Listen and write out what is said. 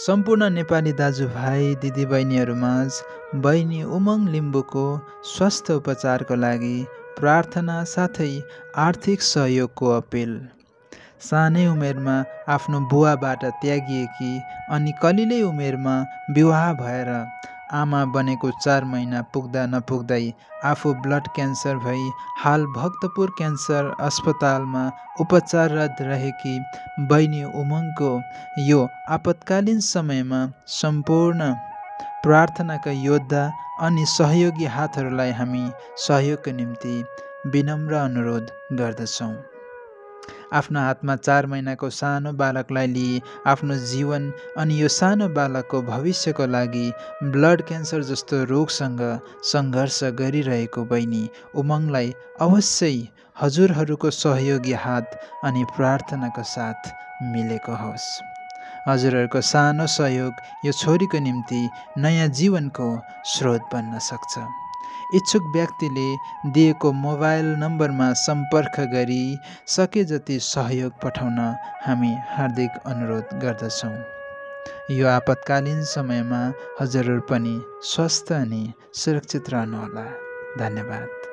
सम्पूर्ण नेपाली दाजुभाइ दिदीबहिनीहरूमाझ बहिनी उमङ लिम्बूको स्वास्थ्य उपचारको लागि प्रार्थना साथै आर्थिक सहयोगको अपिल। सानै उमेरमा आफ्नो बुवाबाट त्यागिएकी अनि कलिलै उमेरमा विवाह भएर आमा बनेको 4 महिना पुग्दा नपुग्दै आफू ब्लड क्यान्सर भई हाल भक्तपुर क्यान्सर अस्पतालमा उपचाररत रहेकी बहिनी उमङको यो आपतकालीन समयमा सम्पूर्ण प्रार्थनाका योद्धा अनि सहयोगी हातहरूलाई हामी सहयोगका निम्ति विनम्र अनुरोध गर्दछौँ। आफ्नो हातमा 4 महिनाको सानो बालकलाई लिई आफ्नो जीवन अनि यो सानो बालकको भविष्यको लागि ब्लड क्यान्सर जस्तो रोगसँग सङ्घर्ष गरिरहेको बहिनी उमङलाई अवश्यै हजुरहरूको सहयोगी हात अनि प्रार्थनाको साथ मिलेको होस्। हजुरहरूको सानो सहयोग यो छोरीको निम्ति नयाँ जीवनको स्रोत बन्न सक्छ। इच्छुक व्यक्तिले दिएको मोबाइल नम्बरमा सम्पर्क गरी सके जति सहयोग पठाउन हामी हार्दिक अनुरोध गर्दछौँ। यो आपतकालीन समयमा हजुरहरू पनि स्वस्थ अनि सुरक्षित रहनुहोला। धन्यवाद।